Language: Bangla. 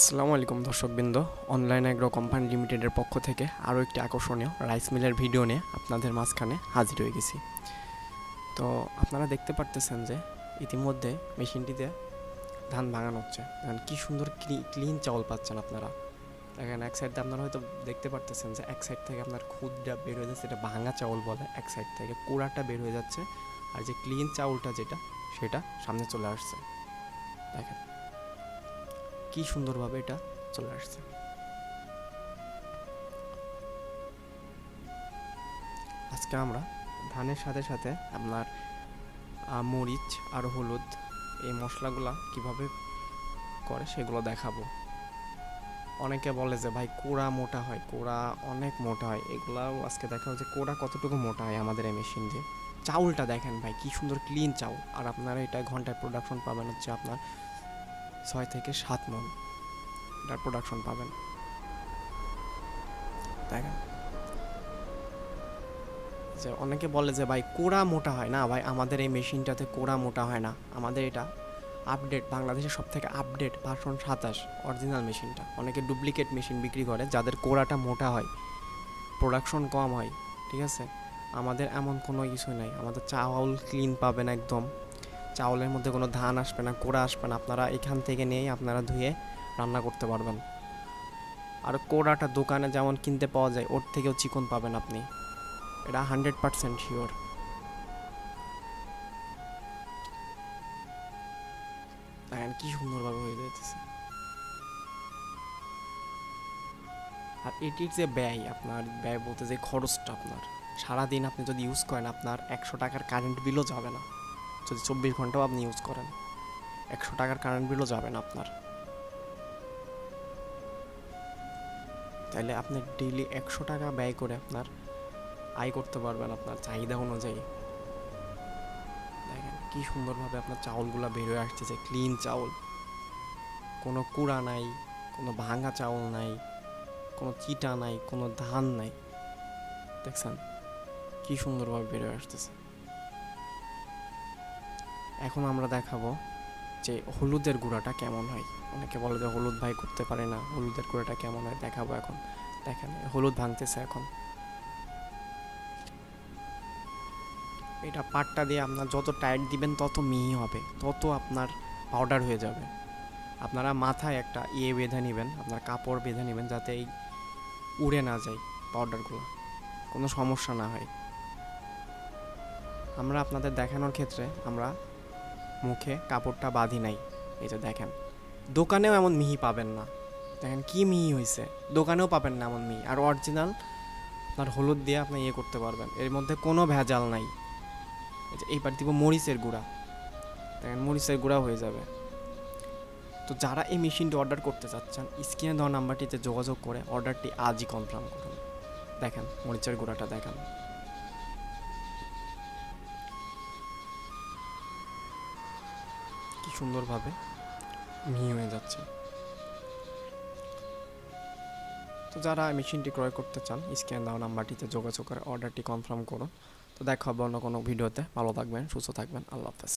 আসসালামু আলাইকুম দর্শকবৃন্দ, অনলাইন এগ্রো কোম্পানি লিমিটেডের পক্ষ থেকে আরও একটি আকর্ষণীয় রাইস মিলের ভিডিও নিয়ে আপনাদের মাঝখানে হাজির হয়ে গেছি। তো আপনারা দেখতে পারতেছেন যে ইতিমধ্যে মেশিনটিতে ধান ভাঙানো হচ্ছে। দেখেন কী সুন্দর ক্লিন চাউল পাচ্ছেন আপনারা। দেখেন এক সাইড দিয়ে আপনারা হয়তো দেখতে পারতেছেন যে এক সাইড থেকে আপনার খুদটা বের হয়ে যাচ্ছে, এটা ভাঙা চাউল বলে, এক সাইড থেকে কোড়াটা বের হয়ে যাচ্ছে, আর যে ক্লিন চাউলটা যেটা সেটা সামনে চলে আসছে। দেখেন কি সুন্দরভাবে এটা চলে আসছে। আজকে আমরা ধানের সাথে সাথে আপনার মরিচ আর হলুদ এই মশলাগুলা কিভাবে করে সেগুলো দেখাবো। অনেকে বলে যে ভাই কোড়া মোটা হয়, কোড়া অনেক মোটা হয়, এগুলাও আজকে দেখাবো যে কোড়া কতটুকু মোটা হয় আমাদের এই মেশিন দিয়ে। চাউলটা দেখেন ভাই কি সুন্দর ক্লিন চাউল, আর আপনারা এটা ঘন্টায় প্রোডাকশন পাবেন হচ্ছে আপনার 6 থেকে 7 মণ এটার প্রোডাকশন পাবেন। দেখেন যে অনেকে বলে যে ভাই কোড়া মোটা হয় না, ভাই আমাদের এই মেশিনটাতে কোড়া মোটা হয় না, আমাদের এটা আপডেট, বাংলাদেশের সব থেকে আপডেট ভার্সন 27 অরিজিনাল মেশিনটা। অনেকে ডুপ্লিকেট মেশিন বিক্রি করে যাদের কোড়াটা মোটা হয়, প্রোডাকশন কম হয়, ঠিক আছে। আমাদের এমন কোনো কিছু নাই, আমাদের চাউল ক্লিন পাবেন একদম, চাউলের মধ্যে কোনো ধান আসবে না, কোড়া আসবে না, আপনারা এখান থেকে নিয়েই আপনারা ধুয়ে রান্না করতে পারবেন। আর কোড়াটা দোকানে যেমন কিনতে পাওয়া যায় ওর থেকেও চিকন পাবেন আপনি, এটা 100% শিওর। দেখেন কি সুন্দরভাবে হয়ে যাইতেছে। আর এটির যে ব্যয়, আপনার ব্যয় বলতে যে খরচটা, আপনার সারাদিন আপনি যদি ইউজ করেন আপনার 100 টাকার কারেন্ট বিলও যাবে না। যদি 24 ঘন্টাও আপনি ইউজ করেন 100 টাকার কারেন্ট বিলও যাবে না আপনার। তাইলে আপনি ডেইলি 100 টাকা ব্যয় করে আপনার আয় করতে পারবেন আপনার চাহিদা অনুযায়ী। দেখেন কি সুন্দরভাবে আপনার চাউলগুলো বের হয়ে আসতেছে, ক্লিন চাউল, কোনো কুড়া নাই, কোনো ভাঙা চাউল নাই, কোনো চিটা নাই, কোনো ধান নাই। দেখছেন কি সুন্দরভাবে বের হয়ে আসতেছে। এখন আমরা দেখাবো যে হলুদের গুঁড়াটা কেমন হয়। অনেকে বলে যে হলুদ ভাই করতে পারে না, হলুদের গুঁড়াটা কেমন হয় দেখাবো এখন। দেখেন হলুদ ভাঙতেছে এখন। এটা পাটটা দিয়ে আপনার যত টাইট দিবেন তত মিহি হবে, তত আপনার পাউডার হয়ে যাবে। আপনারা মাথায় একটা বেঁধে নেবেন, আপনার কাপড় বেঁধে নেবেন যাতে এই উড়ে না যায় পাউডারগুলো, কোনো সমস্যা না হয়। আমরা আপনাদের দেখানোর ক্ষেত্রে আমরা মুখে কাপড়টা বাঁধি নাই। এই যে দেখেন দোকানেও এমন মিহি পাবেন না। দেখেন কি মিহি হয়েছে, দোকানেও পাবেন না এমন মিহি। আর অরিজিনাল আপনার হলুদ দিয়ে আপনি করতে পারবেন, এর মধ্যে কোনো ভেজাল নাই। এইবার দিব মরিচের গুঁড়া, দেখেন মরিচের গুঁড়া হয়ে যাবে। তো যারা এই মেশিনটি অর্ডার করতে চাচ্ছেন স্ক্রিনে দেওয়া নাম্বারটিতে যোগাযোগ করে অর্ডারটি আজই কনফার্ম করুন। দেখেন মরিচের গুঁড়াটা দেখেন কি সুন্দরভাবে মিহি হয়ে যাচ্ছে। তো যারা মেশিনটি ক্রয় করতে চান স্ক্রিনে দেওয়া নাম্বারটিতে যোগাযোগ করে অর্ডারটি কনফার্ম করুন। তো দেখা হবে অন্য কোনো ভিডিওতে। ভালো থাকবেন, সুস্থ থাকবেন, আল্লাহ হাফেজ।